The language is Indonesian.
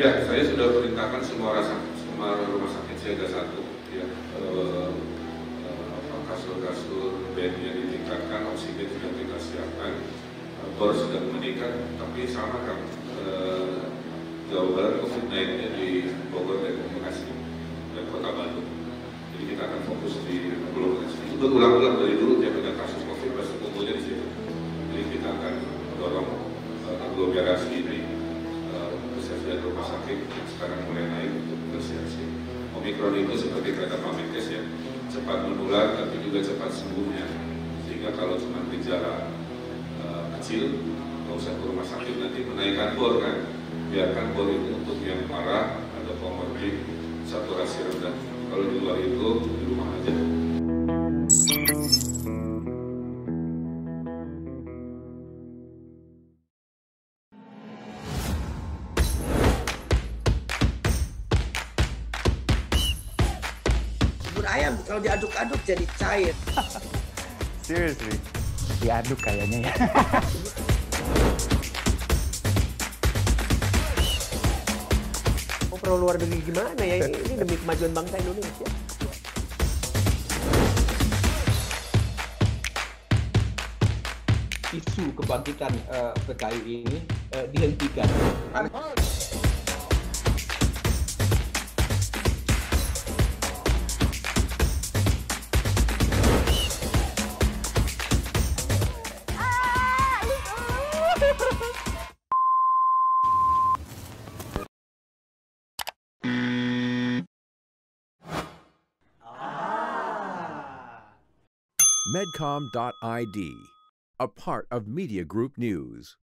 Ya, saya sudah perintahkan semua rumah sakit siaga 1, ya, kasur-kasur bednya ditingkatkan, oksigen sudah kita siapkan, bor sedang meningkat, tapi sama kan Jawa Barat COVID-19-nya di Bogor dan Bekasi dan Kota Bandung. Jadi kita akan fokus di aglomerasi. Itu berulang-ulang dari dulu tiap ada kasus COVID berkumpulnya di situ. Jadi kita akan mendorong aglomerasi ini. Kesaksian rumah sakit yang sekarang mulai naik untuk bersiaksi. Omikron itu seperti kata Pak Menkes ya, cepat menular tapi juga cepat sembuhnya. Sehingga kalau cuma gejala kecil, nggak usah ke rumah sakit nanti menaikkan bor kan. Biarkan bor itu untuk yang parah, ada komorbid, saturasi rendah. Kalau di luar itu di rumah aja. Ayam kalau diaduk-aduk jadi cair. Seriously, diaduk kayaknya ya. Oh, perlu luar negeri gimana ya? Ini demi kemajuan bangsa Indonesia. Isu kebangkitan PKI ini dihentikan. Medcom.id, a part of Media Group News.